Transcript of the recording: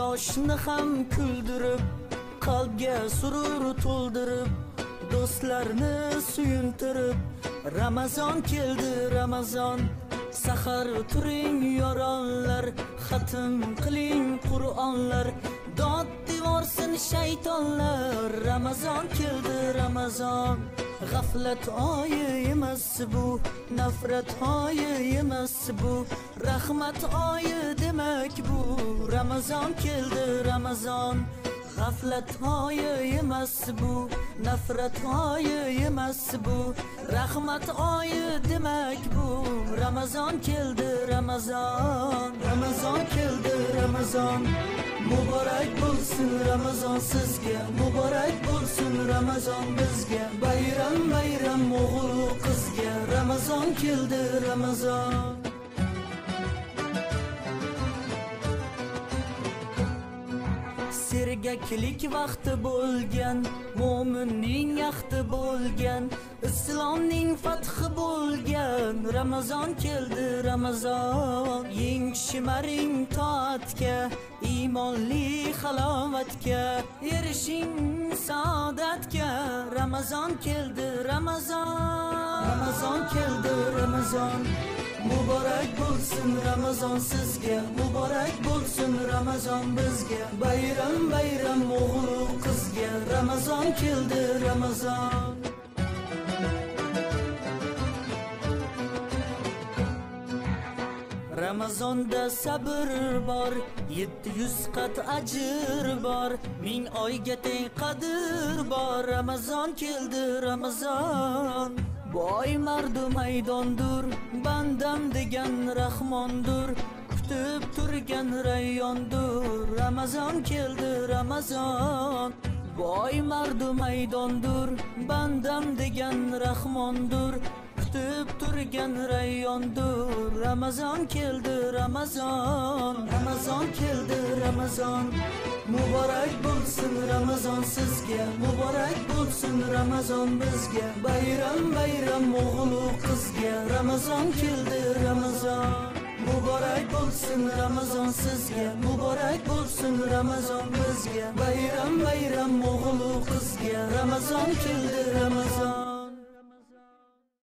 yoshni ham kuldirib, qalbga surur to'ldirib, do'stlarni suyuntirib, Ramazon keldi Ramazon. Sahar turing yoronlar, xatm qiling Qur'onlar, dod devorsin shaytonlar. Ramazon keldi Ramazon. G'aflat oyi emas bu, nafrat oyi emas bu, rahmat oyi demak bu. Ramazon keldi Ramazon. G'aflat oyi emas bu, nafrat oyi emas bu, rahmat oyi demak bu. Ramazon keldi Ramazon. Ramazon keldi Ramazon. Muborak bo'lsin Ramazon sizga, muborak bo'lsin Ramazon bizga. Bayram bayram o'g'il qizga, Ramazon keldi Ramazon. Sergaklik vaqti bo'lgan, mo'minning yaxti bo'lgan, islomning fathi bo'lgan. Ramazon keldi Ramazon. Yeng shimaring toatga, iymonli halovatga, erishing saodatga. Ramazon keldi Ramazon. Ramazon keldi Ramazon. Muborak bo'lsin Ramazon sizga, muborak bo'lsin Ramazon bizga. Bayram bayram o'g'il qizga, Ramazon keldi Ramazon. Ramazonda sabr bor, 700 qat ajr bor, 1000 oyga teng qadr bor. Ramazon keldi Ramazon. Boy mardu maydondur, bandam degan rahmondur, kutib turgan rayyondur. Ramazon keldi Ramazon. Boy mardu maydondur, bandam degan rahmondur, kutib turgan rayyondur. Ramazon keldi Ramazon. Ramazon keldi Ramazon. Muborak bo'lsin Ramazon sizga, muborak bo'lsin Ramazon bizga. Bayram bayram o'g'il qizga, Ramazon keldi Ramazon. Muborak bo'lsin Ramazon sizga, muborak bo'lsin Ramazon bizga. Bayram bayram o'g'il qizga, Ramazon keldi Ramazon.